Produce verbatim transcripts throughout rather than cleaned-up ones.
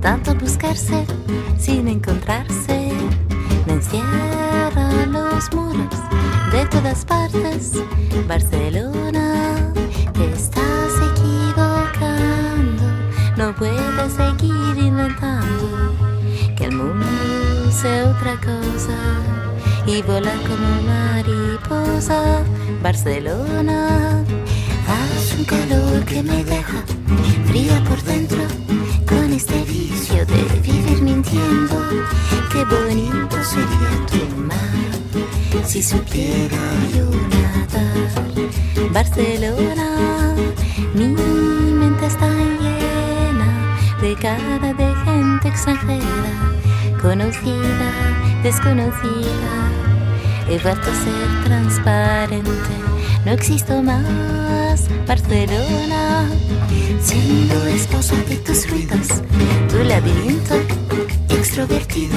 tanto buscarse sin encontrarse, me encierran los muros de todas partes. Barcelona, te estás equivocando, no puedes seguir inventando que el mundo sea otra cosa y volar como mariposa. Barcelona, hace un calor que me deja fría por dentro, con este vicio de vivir mintiendo. Qué bonito sería tu mar si supiera yo nadar. Barcelona, mi mente está llena de cara de gente extranjera, conocida, desconocida. He vuelto a ser transparente, no existo más. Barcelona, siendo esposa de tus ruidos, tu laberinto extrovertido.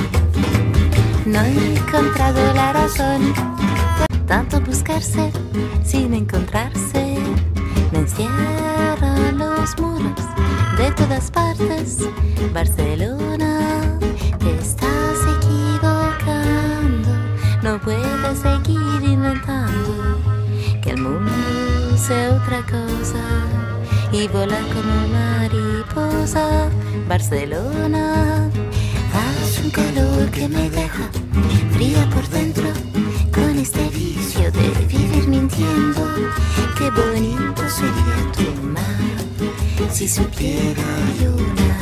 No he encontrado la razón por tanto buscarse sin encontrarse, me encierran los muros de todas partes. Barcelona, te estás equivocando, no puedes seguir inventando que el mundo sea otra cosa y volar como mariposa. Barcelona, hace un calor que me deja fría por dentro, con este vicio de vivir mintiendo. Qué bonito sería tu mar si supiera yo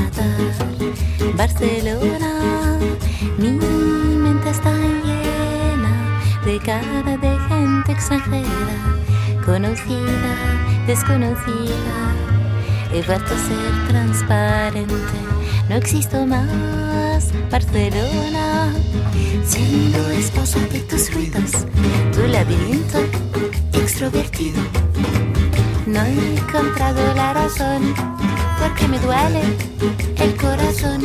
nadar. Barcelona, mi mente está llena de cara de gente extranjera, conocida, desconocida. He vuelto a ser transparente, no existo más. Barcelona, siendo esposa de tus ruidos, tu laberinto extrovertido. No he encontrado la razón porque me duele el corazón,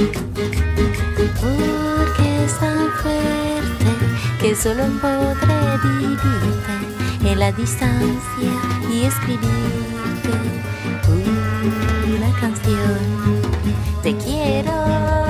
porque es tan fuerte que solo podré vivirte en la distancia y escribirte una canción. Te quiero.